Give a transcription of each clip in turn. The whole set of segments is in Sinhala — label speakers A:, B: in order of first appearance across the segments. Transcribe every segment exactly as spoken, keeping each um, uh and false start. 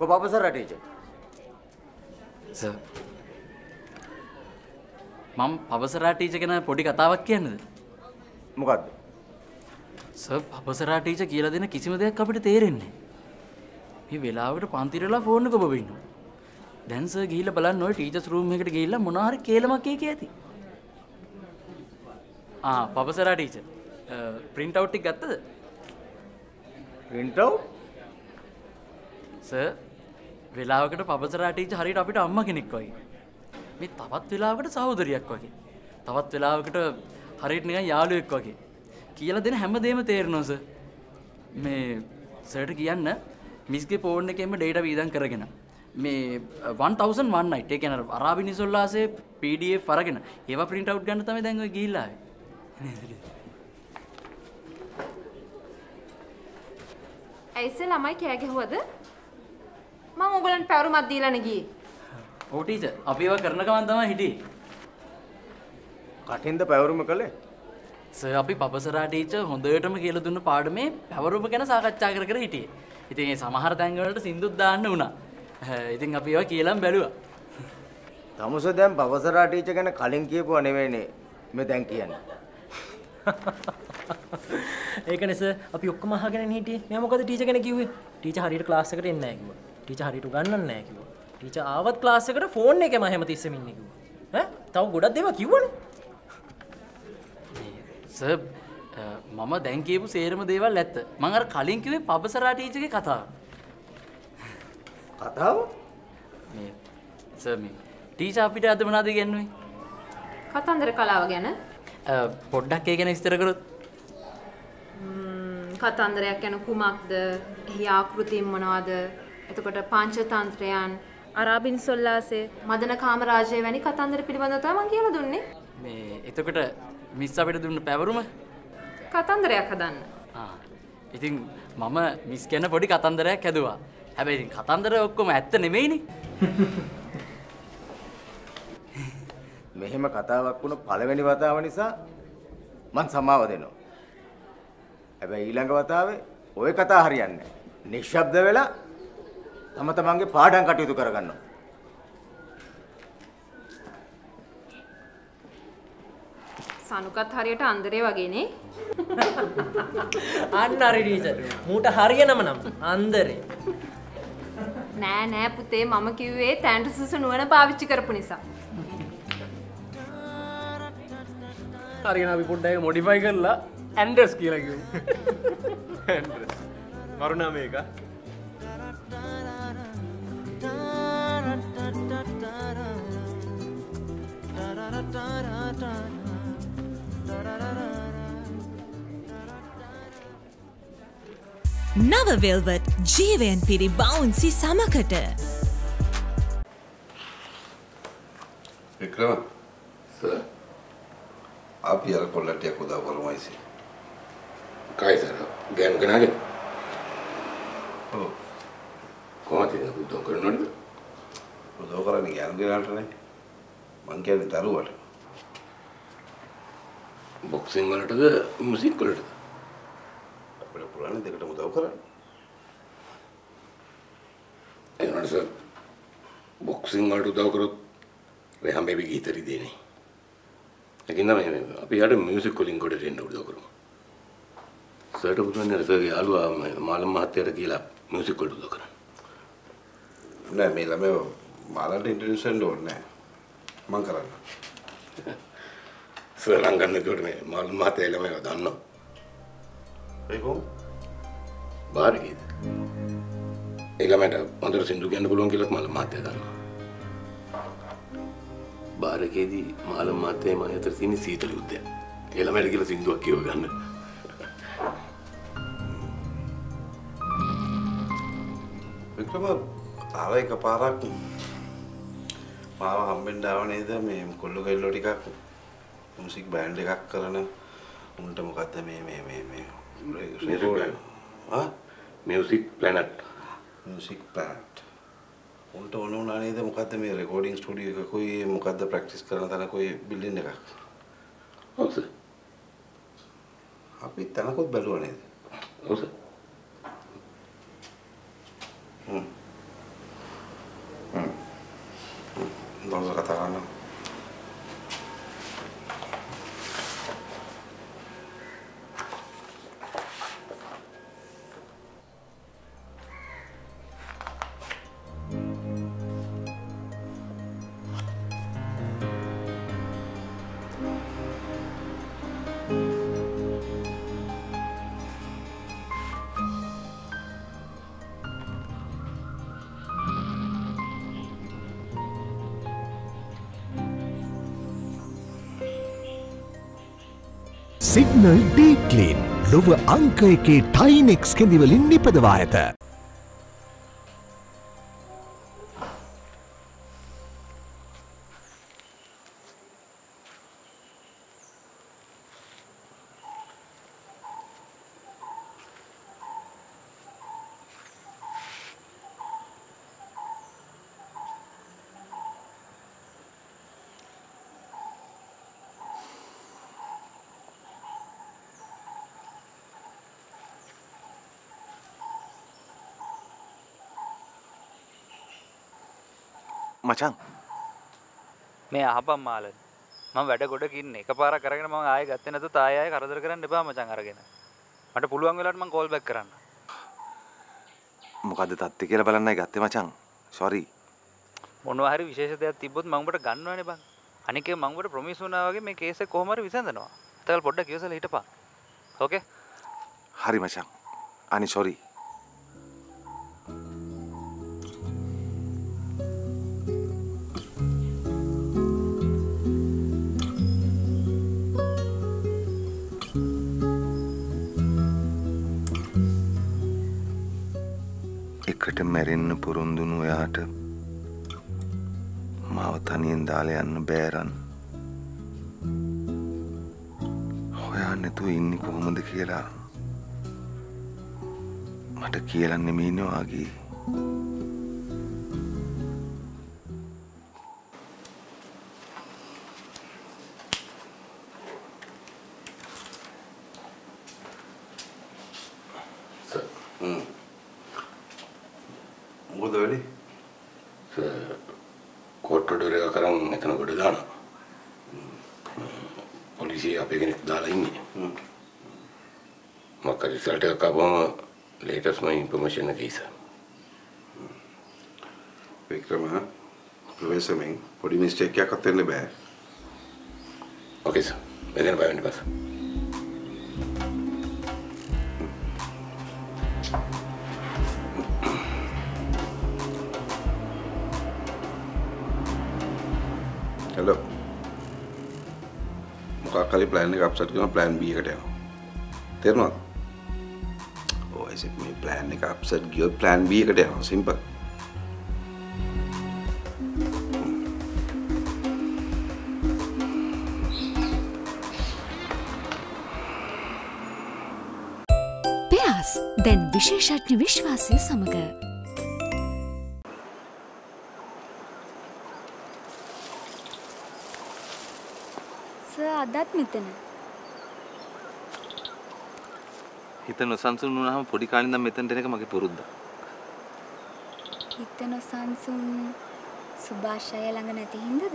A: පපසරා ටීචර්.
B: සර්. මම පපසරා ටීචර් ගැන පොඩි කතාවක් කියන්නද?
A: මොකද්ද?
B: සර් පපසරා ටීචර් කියලා දෙන කිසිම දෙයක් අපිට තේරෙන්නේ නැහැ. මේ වෙලාවට පන්තිරලා ෆෝන් එක ඔබ ඉන්නවා. දැන් සර් ගිහිල්ලා බලන්න ඔය ටීචර්ස් රූම් එකට ගිහිල්ලා මොනවා හරි කේලමක් කිය කිය ඇති. ආ පපසරා ටීචර් print out එක ගත්තද?
A: print out?
B: සර් වෙලාවකට පපසරා ටීචර් හරියට අපිට අම්මා කෙනෙක් වගේ. මේ තවත් වෙලාවකට සහෝදරියක් වගේ. තවත් වෙලාවකට හරියට නිකන් යාළුවෙක් වගේ. කියලා දෙන හැමදේම තේරෙනවා සර්. මේ සර්ට කියන්න මිස්ගේ ෆෝන් එකේම data වීදම් කරගෙන මේ one thousand one night ඒ කියන්නේ අරාබි නිසොල්ලාසේ P D F අරගෙන ඒවා print out ගන්න තමයි දැන් ඔය ගිහිල්ලා ආවේ.
C: ඇයිසේ ළමයි කෑ ගැහුවද? මම ඕගලන්ට පැවරුමක් දීලානේ ගියේ.
B: ඔව් ටීචර් අපි ඒවා කරන ගමන් තමයි හිටියේ.
A: කටින්ද පැවරුම කළේ?
B: සර් අපි පපසරා ටීචර් හොඳටම කියලා දුන්න පාඩමේ පැවරුම ගැන සාකච්ඡා කර කර හිටියේ. ඉතින් ඒ සමහර තැන් වලට සින්දුත් දාන්න වුණා. ඉතින් අපි ඒවා කියලාම බැලුවා.
A: තමුස දැන් පපසරා ටීචර් ගැන කලින් කියපුවා නෙවෙයිනේ මේ දැන් කියන්නේ.
D: ඒකනේ සර් අපි ඔක්කොම අහගෙන හිටියේ. මෙයා මොකද ටීචර් ගැන කිව්වේ? ටීචර් හරියට ක්ලාස් එකට එන්නේ නැහැ කිව්වා. ටීචර් හරියට උගන්වන්නේ නැහැ කිව්වා. ටීචර් ආවත් ක්ලාස් එකට ෆෝන් එකේම හැමතිස්සෙම ඉන්නේ කිව්වා. ඈ තව ගොඩක් දේවල් කිව්වනේ.
B: සර් මම දැන් කියපු සේරම දේවල් ඇත්ත. මම අර කලින් කිව්වේ පපසරා ටීචර්ගේ කතාව.
A: කතාව?
B: මේ සර් මේ ටීචර් අපිට අද මොනවද කියන්නේ?
C: කතන්දර කලාව ගැන
B: පොඩ්ඩක් ඒ ගැන විස්තර කරොත්.
C: කතන්දරයක් ගැන කුමක්ද? එහි ආකෘතිය මොනවද? එතකොට පංචතන්ත්‍රයන්, අරාබින් සොල්ලාසේ, මදන කාමරාජය වැනි කතන්දර පිළිබඳව තමයි මම කියලා දුන්නේ.
B: මේ එතකොට මිස් අපිට දුන්න පැවරුම
C: කතන්දරයක් හදන්න.
B: ආ ඉතින් මම මිස් කියන පොඩි කතන්දරයක් හැදුවා. හැබැයි ඉතින් කතන්දර ඔක්කොම ඇත්ත නෙමෙයිනේ.
A: මෙහෙම කතාවක් වුණ පළවෙනි වතාව නිසා මං සමාව දෙනවා. හැබැයි ඊළඟ වතාවේ ওই කතා හරියන්නේ නැහැ. නිශ්ශබ්ද වෙලා තම තමන්ගේ පාඩම් කටයුතු කරගන්නවා.
C: සනුකත් හරියට අන්දරේ වගේනේ.
D: අන්න හරි ටීචර්. මූට හරියනම නම් අන්දරේ.
C: නෑ නෑ පුතේ මම කිව්වේ තැන්ට සුසු නුවණ පාවිච්චි කරපු නිසා.
E: හරියන අපි පොඩ්ඩක් ඒක මොඩිෆයි කරලා ඇන්ඩර්ස් කියලා කිව්වා. ඇන්ඩර්ස්. කරුණා මේක.
F: නව වෙල්වට් ජීවයෙන් පිරි බවුන්සි සමකට
G: වික්‍රම සර් අපි අර කොල්ලටියක් උදව් කරමු ඉතින් කයි සර් ගෑනු කෙනාගේ ඔව් කොහොමද ඒක උදව් කරනවද උදව් කරන්නේ ගෑනු කෙනාට නේ මං කියන්නේ දරුවට බොක්සිං වලටද මුසික් වලටද අපේ පුරාණ දෙකටම උදව් කරන්නේ එනවාද සර් බොක්සිං වලට උදව් කරොත් රෙහම් බේබි ගීතරි දෙන්නේ ඒකින්ද මේ අපි යාට මියුසික් වලින් කොට දෙන්න උදව් කරමු සර්ට පුතුන්නේ සර්ගේ යාළුවා මාළම් මහත්තයාට කියලා මියුසික් වලට උදව් කරන්න නෑ මේ ළමයි මාළන්ට ඉන්ට්‍රොඩියුස් වෙන්න ඕනේ නෑ මං කරන්න සර් ලංගන්න කොට මේ මාළම් මහත්තයා ළමයිව දන්නවා ඒක කොහොමද බාරකීද ඒ ළමයට හොඳට සින්දු කියන්න පුළුවන් කියලා මාළම් මහත්තයා දන්නවා බාරකේදී මාළම් මහත්තයා මම අතර තියෙන සීතල යුද්ධය. ඒ ළමයට කියලා සින්දුවක් කියව ගන්න. වික්‍රම ආව එක පාරක් මාව හම්බෙන්න ආව නේද මේ කොල්ල කෙල්ලෝ ටිකක් මියුසික් බෑන්ඩ් එකක් කරන උන්ට මොකද්ද මේ මේ මේ මේ ආ මියුසික් ප්ලැනට් මියුසික් ප්ලැනට් උන්ට ඕන වුණා නේද මොකද්ද මේ රෙකෝඩින් ස්ටුඩියෝ එකකුයි මොකද්ද ප්‍රැක්ටිස් කරන තැනකුයි බිල්ඩින් එකක් ඔව් සර් අපි තනකොත් බැලුවා නේද ඔව් sir hmm
H: signal deep clean ලොව අංක එකේ ටයිනෙක්ස් කෙඳිවලින් නිපදවා ඇත.
I: මචං
J: මේ අහපම් මාලන් මම වැඩ ගොඩක ඉන්නේ එකපාරක් අරගෙන මම ආයෙ ගත්තේ නැතුව තායි ආයෙ කරදර කරන්න එපා මචං අරගෙන මට පුළුවන් වෙලාවට මම කෝල් බෑක් කරන්න
I: මොකද්ද තත්ත්වය කියලා බලන්නයි ගත්තේ මචං සෝරි
J: මොනවා හරි විශේෂ දෙයක් තිබ්බොත් මම උඹට ගන්නවනේ බං අනිකේ මම උඹට ප්‍රොමිස් වුණා වගේ මේ කේස් එක කොහොම හරි විසඳනවා තවල් පොඩ්ඩක් ඉවසලා හිටපන් ඕකේ
I: හරි මචං අනි සෝරි එකට මැරෙන්න පුරුන්දුණු එයාට මාව තනියෙන් දාලා යන්න බෑරන් හොයා නැතුව ඉන්නේ කොහොමද කියලා මට කියලා නෙමෙයි වාගේ
G: මොකද වෙන්නේ?
K: කොට්ටොඩර එක කරන් එතන කොට දානවා. පොලිසිය අපේ කෙනෙක් දාලා ඉන්නේ. මම රිසල්ට් එක ආවම ලේටස්ට් මයි ඉන්ෆර්මේෂන් එක ඉස්සා.
G: වික්‍රම ප්‍රොෆෙසර් මෙන් පොඩි මිස්ටේක් එකක් අත්වෙන්න බෑ.
K: Okay sir. මෙතන බය වෙන්න බෑ.
G: හෙලෝ මොකක් හරි ප්ලෑන් එක අප්සෙට් කරන ප්ලෑන් B එකට යනවා තේරුණාද ඔය ඇයි මේ ප්ලෑන් එක අප්සෙට් ගියොත් ප්ලෑන් B එකට යනවා සිම්පල්
F: පෙයාස් දැන් විශේෂඥ විශ්වාසය සමග
L: අදත් මෙතන
I: හිත නොසන්සුන් වුණාම පොඩි කාලේ ඉඳන් මෙතනට එන එක මගේ පුරුද්දක්.
L: හිත නොසන්සුන් සුභාෂය ළඟ නැති හින්දාද?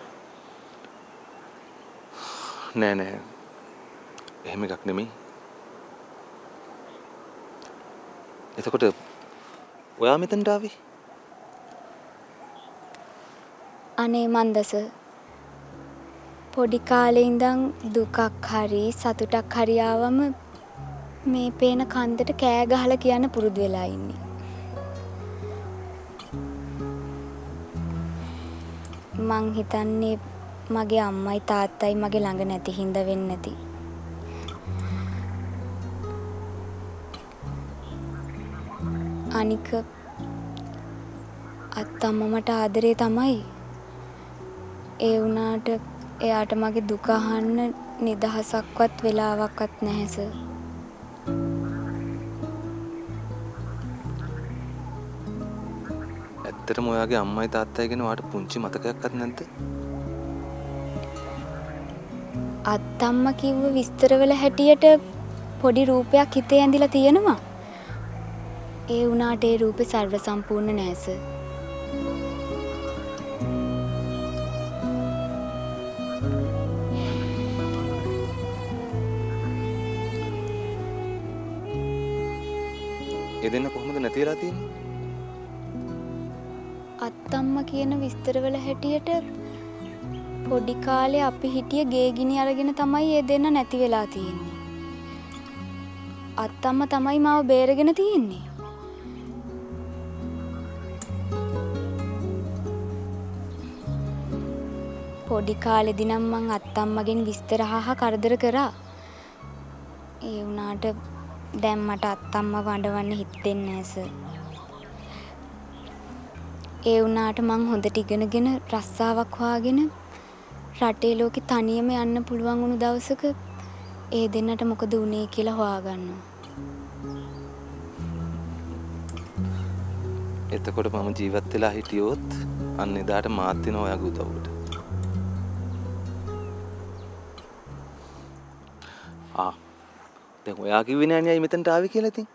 I: නෑ නෑ. එහෙම එකක් නෙමෙයි. එතකොට ඔයා මෙතනට ආවේ?
L: අනේ මන්දස පොඩි කාලේ ඉඳන් දුකක් හරි සතුටක් හරි ආවම මේ පේන කන්දට කෑ ගහලා කියන්න පුරුදු වෙලා ඉන්නේ. මං හිතන්නේ මගේ අම්මයි තාත්තයි මගේ ළඟ නැති හින්දා වෙන්නේ නැති. අනික අත්තම්ම මට ආදරේ තමයි. ඒ වුණාට එයාට මගේ දුක අහන්න නිදහසක්වත් වෙලාවක්වත් නැහැ සර්.
I: ඇත්තටම ඔයාගේ අම්මයි තාත්තයි ගැන ඔයාට පුංචි මතකයක්වත් නැද්ද?
L: අත්තම්ම කිව්ව විස්තරවල හැටියට පොඩි රූපයක් හිතේ ඇඳිලා තියෙනවා. ඒ වුණාට ඒ රූපේ සර්ව සම්පූර්ණ නැහැ සර්.
I: ඒ දෙන්න කොහොමද නැති වෙලා තියෙන්නේ?
L: අත්තම්ම කියන විස්තරවල හැටියට පොඩි කාලේ අපි හිටිය ගේ ගිනි අරගෙන තමයි ඒ දෙන්න නැති වෙලා තියෙන්නේ. අත්තම්ම තමයි මාව බේරගෙන තියෙන්නේ. පොඩි කාලෙදි නම් මං අත්තම්මගෙන් විස්තර අහහ කරදර කරා. ඒ වුණාට දැන් මට අත්තම්ම වඩවන්න හිතෙන්නේ නැහැ සර්. ඒ වුණාට මං හොඳට ඉගෙනගෙන රස්සාවක් හොයාගෙන රටේ ලෝකෙ තනියම යන්න පුළුවන් වුණු දවසක ඒ දෙන්නට මොකද වුනේ කියලා හොයාගන්නවා.
I: එතකොට මම ජීවත් වෙලා හිටියොත් අන්න එදාට මාත් වෙන ඔයාගේ උදව්වට. ආ දැන් ඔයා කිව්වේ නෑනේ අය මෙතනට ආවේ කියලා ඉතින්.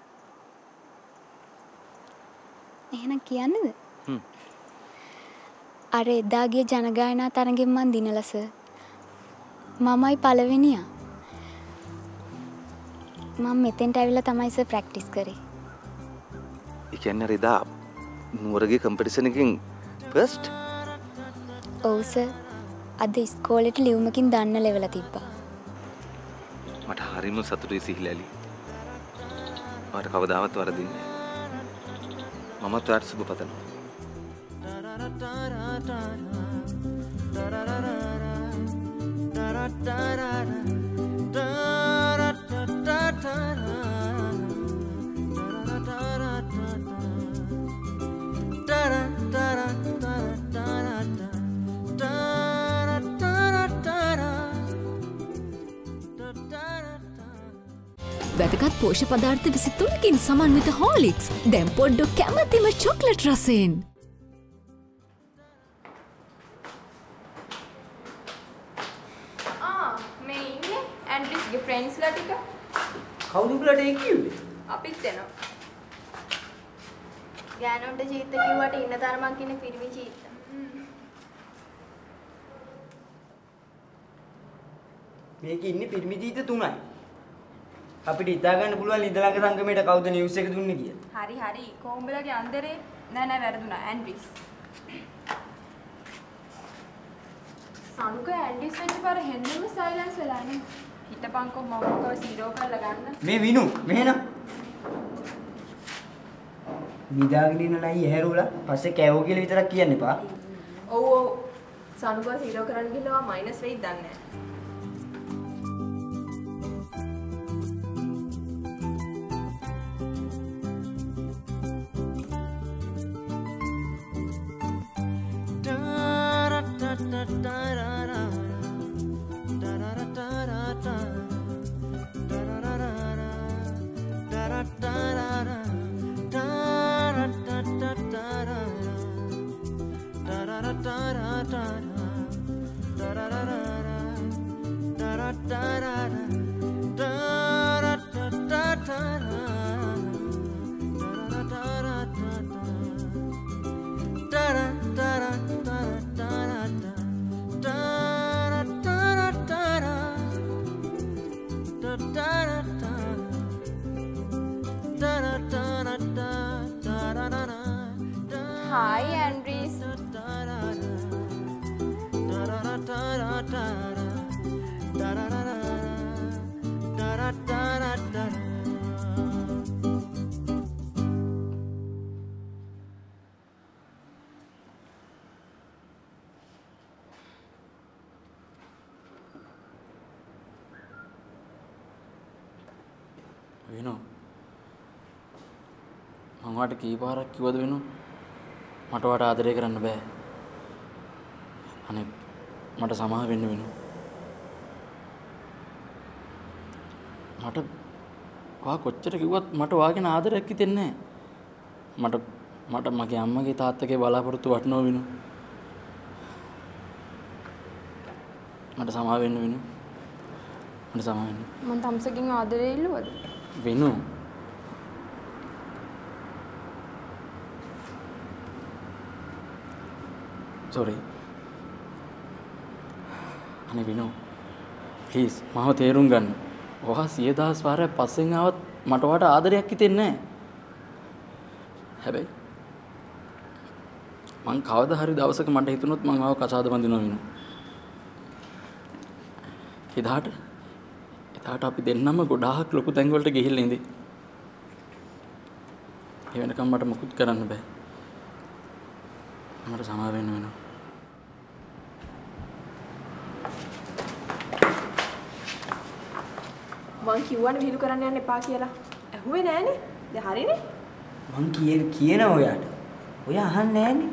L: එහෙනම් කියන්නද?
I: හ්ම්.
L: අර එදාගේ ජනගායනා තරගෙන් මන් දිනලා සර්. මමයි පළවෙනියා. මම මෙතෙන්ට ඇවිල්ලා තමයි සර් ප්‍රැක්ටිස් කරේ.
I: ඒ කියන්නේ අර එදා නුවරගේ කම්පිටිෂන් එකකින් ෆස්ට්?
L: ඔව් සර්. අද ඉස්කෝලේට ලියුමකින් දන්න ලෙවලා තිබ්බා.
I: මට හරිම සතුටුයි සිහිලලි. මට කවදාවත් වරදින්නේ නෑ. මමත් ඔයාට සුබ පතනවා.
F: වැදගත් පෝෂ්‍ය පදාර්ථ විසි තුනකින් සමන්විත හෝලික්ස් දැන් පොඩ්ඩක් කැමැතිම චොක්ලට් රසයෙන්.
C: ආ මේ ඉන්නේ ඇන්ඩ්‍රිස්ගේ ෆ්‍රෙන්ඩ්ස්ලා ටික.
D: කවුද උඹලට ඒ කිව්වේ?
C: අපිත් එනවා.
M: ගෑනුන්ට චීත්ත කිව්වට ඉන්න තරමක් ඉන්නේ පිරිමි චීත්ත.
N: මේක ඉන්නේ පිරිමි චීත්ත තුනයි. අපිට හිතා ගන්න පුළුවන් ලිඳලංග සංගමයට කවුද නිවුස් එක දුන්නේ කියලා.
C: හරි හරි කොම්බලගේ අන්දරේ නෑ නෑ වැරදුනා ඇන්ඩ්‍රිස්. සනුක ඇන්ඩ්‍රිස් වෙච්ච පාර හෙන්නම සයිලන්ස් වෙලා නේ. හිටපන්කෝ මම ඔක්කොම සීරෝ කරලා ගන්න.
N: මේ විනු මෙහෙනම්. නිදාගෙන ඉන්න නයි ඇහැරුලා පස්සේ කෑවෝ කියලා විතරක් කියන්න එපා.
C: ඔව් ඔව් සනුක සීරෝ කරන්න ගිහලා මයිනස් වෙයිද දන්නේ නෑ. Hi, Andres.
B: වෙනෝ මං වාට කී පාරක් කිව්වද වෙනෝ මට වාට ආදරය කරන්න බෑ අනේ මට සමාව වෙන්න වෙනෝ මට වා කොච්චර කිව්වත් මට වාගෙන ආදරයක් හිතෙන්නේ නැහැ මට මට මගේ අම්මගේ තාත්තගේ බලාපොරොත්තු වටනවා වෙනෝ මට සමාව වෙන්න වෙනෝ මට සමාව වෙන්න
C: මං තම්සකින් ආදරේ ඉල්ලුවද
B: වෙනෝ sorry අනේ විනෝ ප්ලීස් මාව තේරුම් ගන්න. ඔයා සිය දහස් වාරයක් පස්සෙන් ආවත් මට වට ආදරයක් හිතෙන්නේ නැහැ. හැබැයි මං කවදා හරි දවසක මට හිතුනොත් මං ආව කසාද බඳිනවා විනෝ. එදාට එදාට අපි දෙන්නම ගොඩාක් ලොකු තැන් වලට ගිහිල්ලා ඉඳි. ඒ වෙනකම් මට මුකුත් කරන්න බෑ. මට සමාව වෙන්න වෙනවා.
C: මං කිව්වනේ විහිළු කරන්න යන්න එපා කියලා. ඇහුවේ නෑනේ. දැන් හරිනේ.
N: මං කියේ කියන ඔයාට. ඔය අහන්නේ නෑනේ.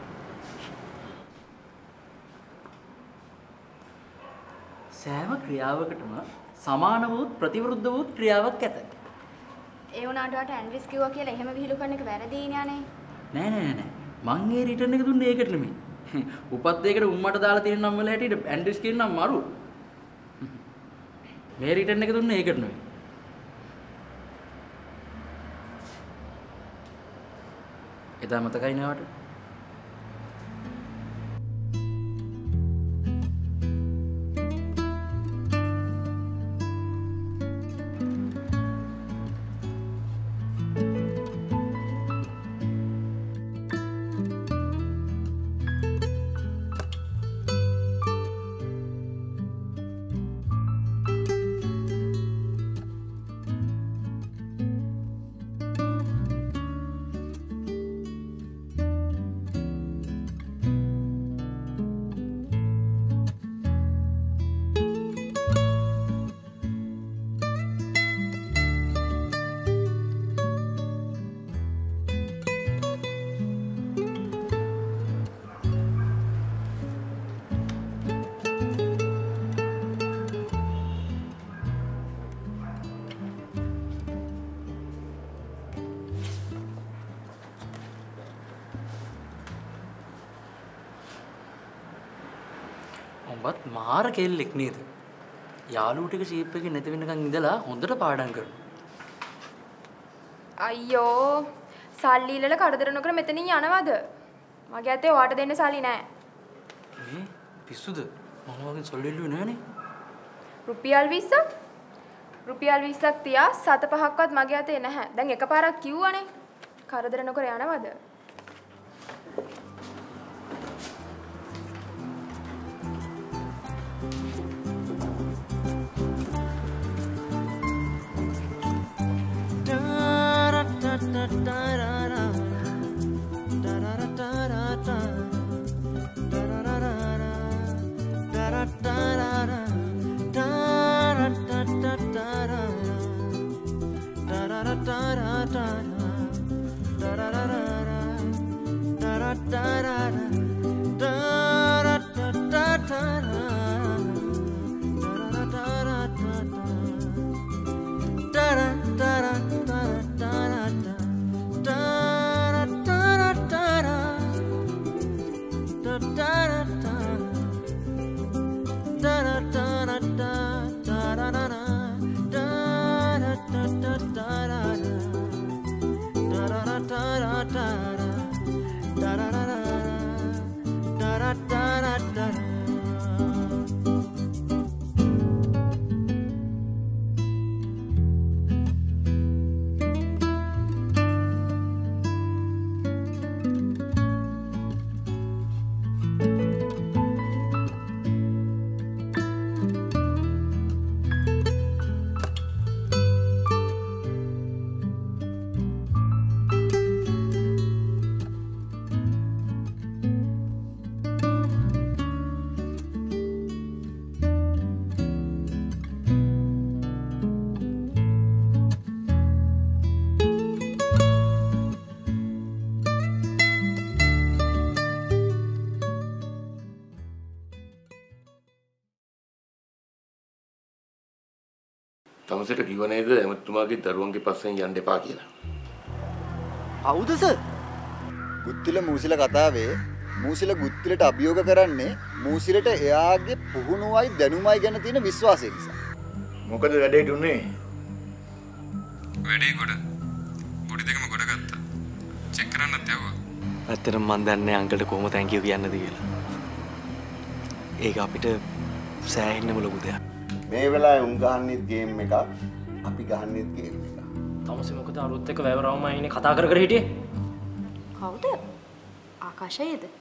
B: සෑම ක්‍රියාවකටම සමාන වූත් ප්‍රතිවිරුද්ධ වූත් ක්‍රියාවක් ඇත.
M: ඒ වුණාට වට ඇන්ඩ්‍රිස් කිව්වා කියලා එහෙම විහිළු කරන එක වැරදි නේ.
B: නෑ නෑ නෑ. මං ඒ රිටර්න් එක දුන්නේ ඒකට නෙමෙයි. උපත් දෙයකට උම්මට දාලා තියෙන නම් වල හැටියට ඇන්ඩ්‍රිස් කියන නම් මරු. මේ රිටර්න් එක දුන්නේ ඒකට නෙමෙයි. එදා මතකයි නේවට? උඹත් මාර කෙල්ලෙක් නේද? යාළුවෝ ටික ෂීප් එකේ නැති වෙනකන් ඉඳලා හොඳට පාඩම් කරනවා.
C: අයියෝ සල්ලි ඉල්ලලා කරදර නොකර මෙතනින් යනවද? මගේ අතේ ඔයාට දෙන්න සල්ලි නෑ.
B: මේ පිස්සුද? මම වගේ සල්ලි ඉල්ලුවේ නෑනේ.
C: රුපියල් විස්සක්? රුපියල් විස්සක් තියා සත පහක්වත් මගේ අතේ නැහැ. දැන් එකපාරක් කිව්වනේ. කරදර නොකර යනවද?
K: තමසට කිව්ව නේද එමතුමාගේ දරුවන්ගේ පස්සෙන් යන්න එපා කියලා.
O: කවුද සර්? ගුත්තිල මූසිල කතාවේ මූසිල ගුත්තිලට අභියෝග කරන්නේ මූසිලට එයාගේ පුහුණුවයි දැනුමයි ගැන තියෙන විශ්වාසය නිසා.
A: මොකද වැඩේට උනේ?
P: වැඩේ කොට පොඩි දෙකම කොට ගත්තා. චෙක් කරන්නත් යවුවා.
I: ඇත්තටම මන් දන්නේ අංකල්ට කොහොම තැන්ක් යූ කියන්නද කියලා. ඒක අපිට සෑහෙන්නම ලොකු දෙයක්.
G: මේ වෙලාවේ උන් ගහන්නෙත් ගේම් එකක් අපි ගහන්නෙත් ගේම් එකක්.
D: තමසි මොකද අලුත් එක වැවරවම ඉන්නේ කතා කර කර හිටියේ?
C: කවුද? ආකාශයේද?